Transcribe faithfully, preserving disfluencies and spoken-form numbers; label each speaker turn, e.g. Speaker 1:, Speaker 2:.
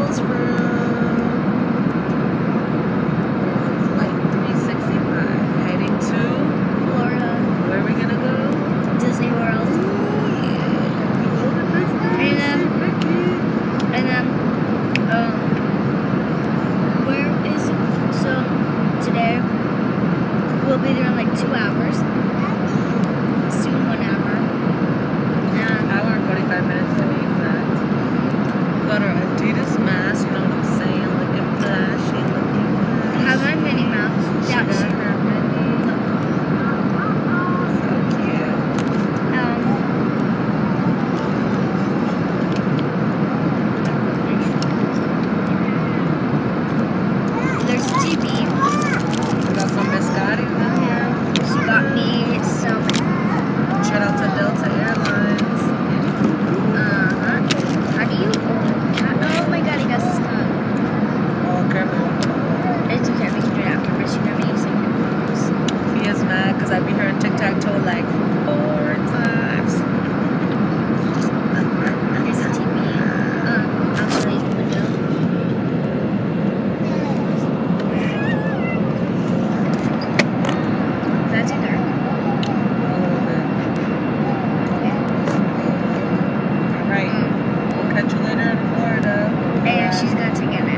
Speaker 1: miles from Flight three sixty-five, heading to
Speaker 2: Florida.
Speaker 1: Where are we gonna go?
Speaker 2: Disney World. And then, and then, um, where is it? So, today, we'll be there in like two hours. Soon one hour. And,
Speaker 1: Hour and forty-five minutes to be exact. Got our Adidas mask, you know what I'm saying? Looking flashy, looking
Speaker 2: I have my Minnie Mouse.
Speaker 1: She
Speaker 2: Yeah,
Speaker 1: got
Speaker 2: she,
Speaker 1: her Minnie. So cute.
Speaker 2: um, there's T V.
Speaker 1: We got some biscotti down here.
Speaker 2: She got me some,
Speaker 1: Shout out to Delta Airlines.
Speaker 2: uh-huh. How do you, how, oh my god, I got stuck.
Speaker 1: Oh, careful.
Speaker 2: It's okay, we can do it after, but she got me some headphones.
Speaker 1: He is mad because I be hearing tic-tac-toe like four times.
Speaker 2: There's a T V. Um, I'll show you the window. That's in there.
Speaker 1: Alright, we'll catch you later in Florida.
Speaker 2: And she's gonna take it